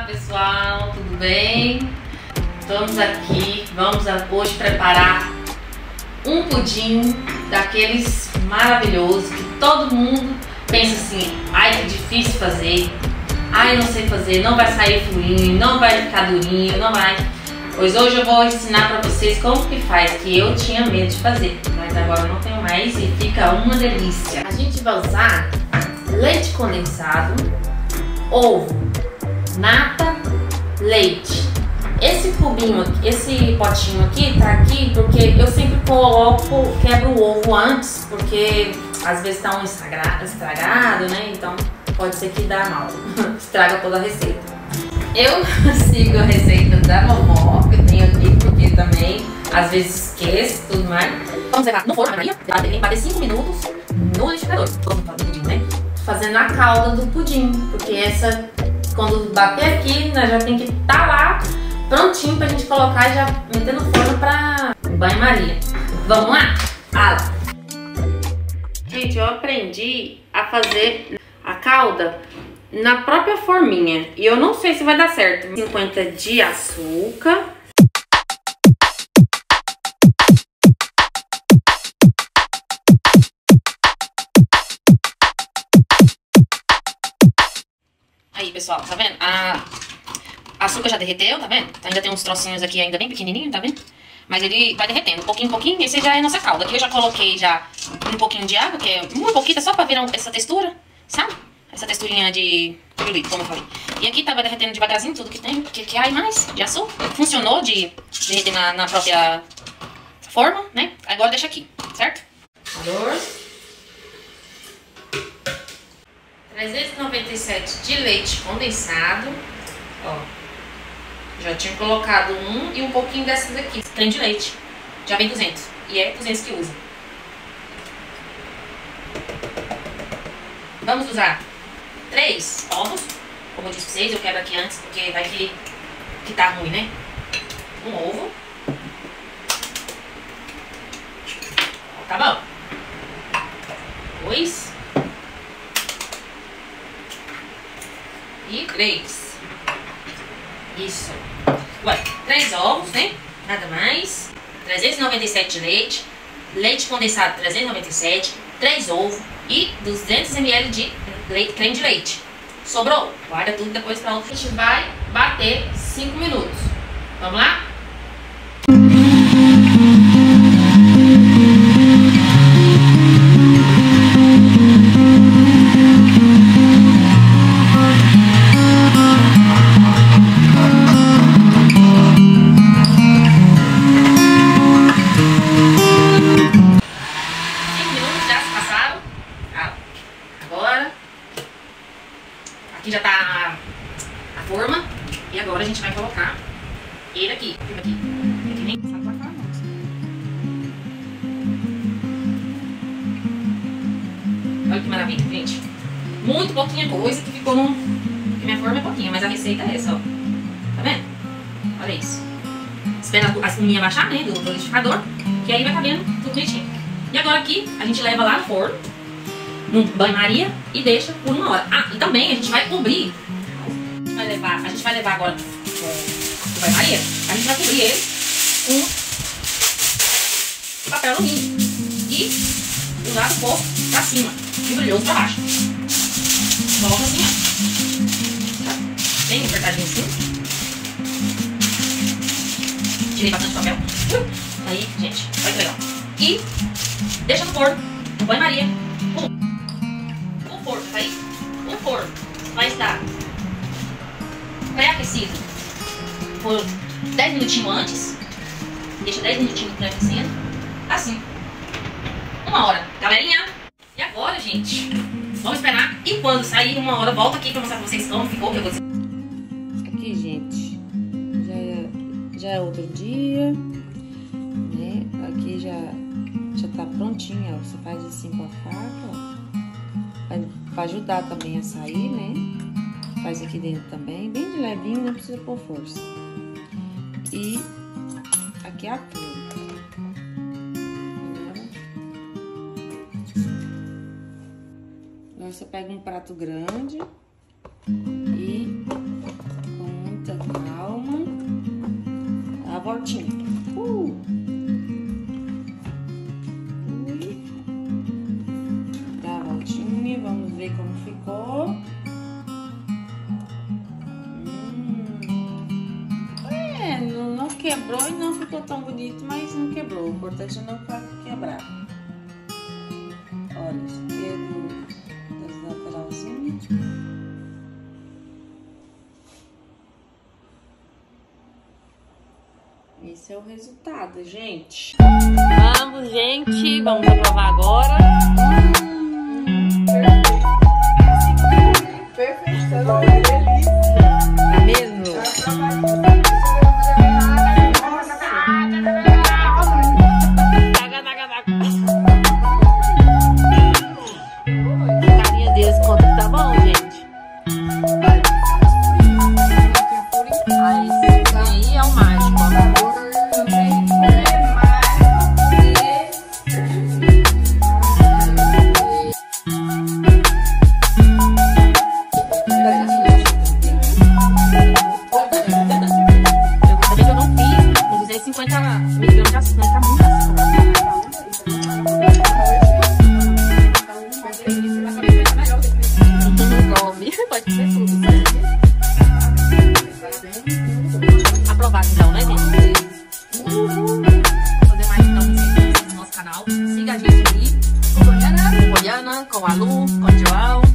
Olá pessoal, tudo bem? Estamos aqui, vamos hoje preparar um pudim daqueles maravilhosos que todo mundo pensa assim: ai que difícil fazer, ai não sei fazer, não vai sair fluinho, não vai ficar durinho, não vai. Pois hoje eu vou ensinar pra vocês como que faz, que eu tinha medo de fazer, mas agora eu não tenho mais e fica uma delícia. A gente vai usar leite condensado, ovo, nata, leite. Esse cubinho, esse potinho aqui tá aqui porque eu sempre coloco, quebro o ovo antes, porque às vezes tá um estragado, né? Então pode ser que dá mal, estraga toda a receita. Eu sigo a receita da vovó, que eu tenho aqui, porque também às vezes esqueço e tudo mais. Vamos levar no forno, Maria, bater 5 minutos no liquidificador, né? Fazendo a calda do pudim, porque essa, quando bater aqui, nós já tem que estar lá prontinho pra gente colocar e já meter no forno pra banho-maria. Vamos lá? Gente, eu aprendi a fazer a calda na própria forminha e eu não sei se vai dar certo. 50 de açúcar. Aí, pessoal, tá vendo? A açúcar já derreteu, tá vendo? Ainda tem uns trocinhos aqui ainda bem pequenininho, tá vendo? Mas ele vai derretendo, pouquinho em pouquinho, esse já é a nossa calda. Aqui eu já coloquei já um pouquinho de água, que é uma pouquinho, só pra virar essa textura, sabe? Essa texturinha de pirulito, como eu falei. E aqui tava derretendo devagarzinho tudo que tem, que há mais de açúcar. Funcionou de derreter na própria forma, né? Agora deixa aqui, certo? 397 de leite condensado. Ó, já tinha colocado um e um pouquinho dessas daqui. Creme de leite, já vem 200. E é 200 que usa. Vamos usar 3 ovos. Como eu disse pra vocês, eu quebro aqui antes, porque vai que tá ruim, né? Um ovo. Tá bom. 2. E 3. Isso. Ué, 3 ovos, né? Nada mais. 397 de leite. Leite condensado 397. 3 ovos. E 200 ml de creme de leite. Sobrou? Guarda tudo depois pra outra. A gente vai bater 5 minutos. Vamos lá? Aqui já tá a forma. E agora a gente vai colocar ele aqui. Aqui nem sabe pra cá, não. Olha que maravilha, gente. Muito pouquinha coisa que ficou no... Porque minha forma é pouquinha, mas a receita é essa, ó. Tá vendo? Olha isso. Espera a espuminha baixar, né, do liquidificador, que aí vai cabendo tudo bonitinho. E agora aqui a gente leva lá no forno, no banho-maria, e deixa por 1 hora. Ah, e também a gente vai cobrir. A gente vai levar agora no banho-maria. A gente vai cobrir ele com papel alumínio. E o lado pouco pra cima e o brilhoso pra baixo. Coloca assim, ó. Tá? Bem apertadinho assim. Tirei bastante papel. Aí, gente, olha que legal. E deixa no forno, no banho-maria. O forno vai estar pré-aquecido por 10 minutinhos antes. Deixa 10 minutinhos pré-aquecendo. Assim. 1 hora. Galerinha. E agora, gente, vamos esperar. E quando sair 1 hora, volta aqui pra mostrar pra vocês como ficou. Que eu vou... Aqui, gente, já é outro dia, né? Aqui já tá prontinho, ó. Você faz assim com a faca, ó. Pra ajudar também a sair, né? Faz aqui dentro também, bem de levinho, não precisa pôr força. E aqui é a flor. Agora você pega um prato grande e com quebrou e não ficou tão bonito, mas não quebrou. O importante é não quebrar. Olha, esse aqui é das lateralzinhas. Esse é o resultado, gente. Vamos, gente. Vamos aprovar agora. Perfeição, é delícia. É mesmo? A carinha deles conta que tá bom, gente. Aí é o mágico. Eu não fiz, eu usei 50 miligramas de açúcar, tá muito pode comer tudo. Aprovado então, né, gente? Vou fazer mais então no nosso canal. Siga a gente aí. Com Goiana, com a Lu, com o João.